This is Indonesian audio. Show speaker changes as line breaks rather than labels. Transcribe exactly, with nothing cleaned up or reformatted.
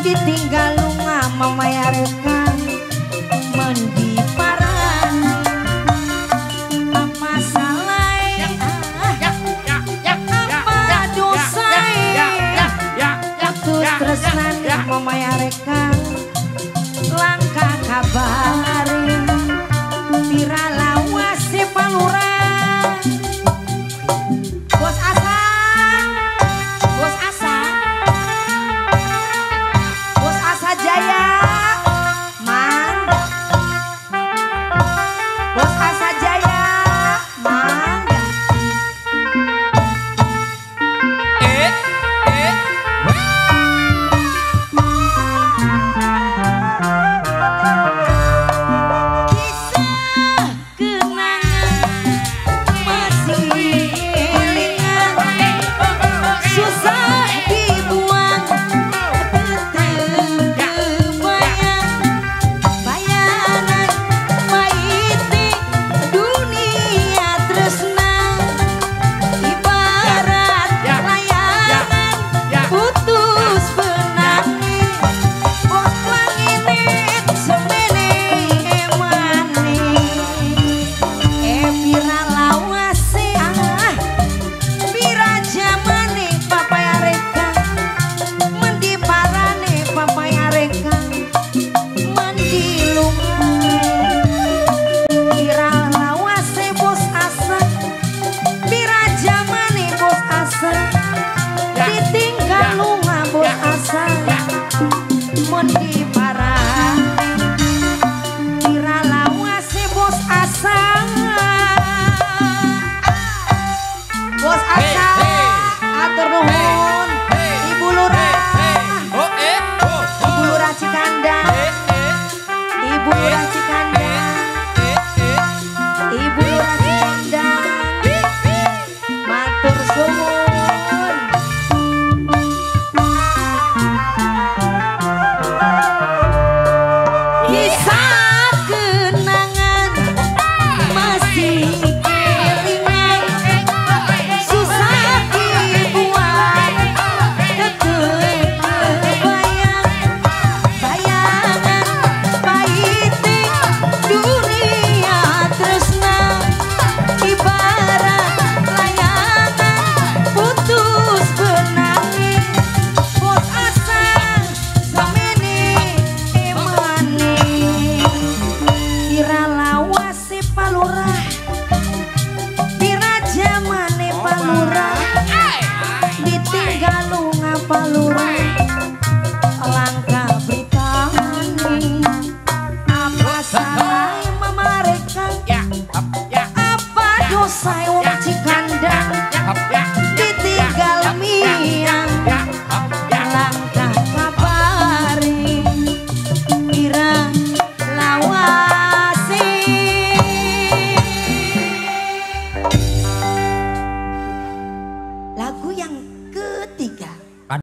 ditinggal lunga mamayarekan mendi paran apa salah apa dosa terus tresnani mamayarekan langkah kabari pira lawas si palurah bos asa bos asa bos asa jaya mang bos asa jaya mang
eh eh
mendi parah pira lawas si bos asa bos asa atur nuhun ibu lurah ibu lurah Cikandang ibu lurah Cikandang ibu lurah Cikandang matur suwun Palurah, pira jamane palurah.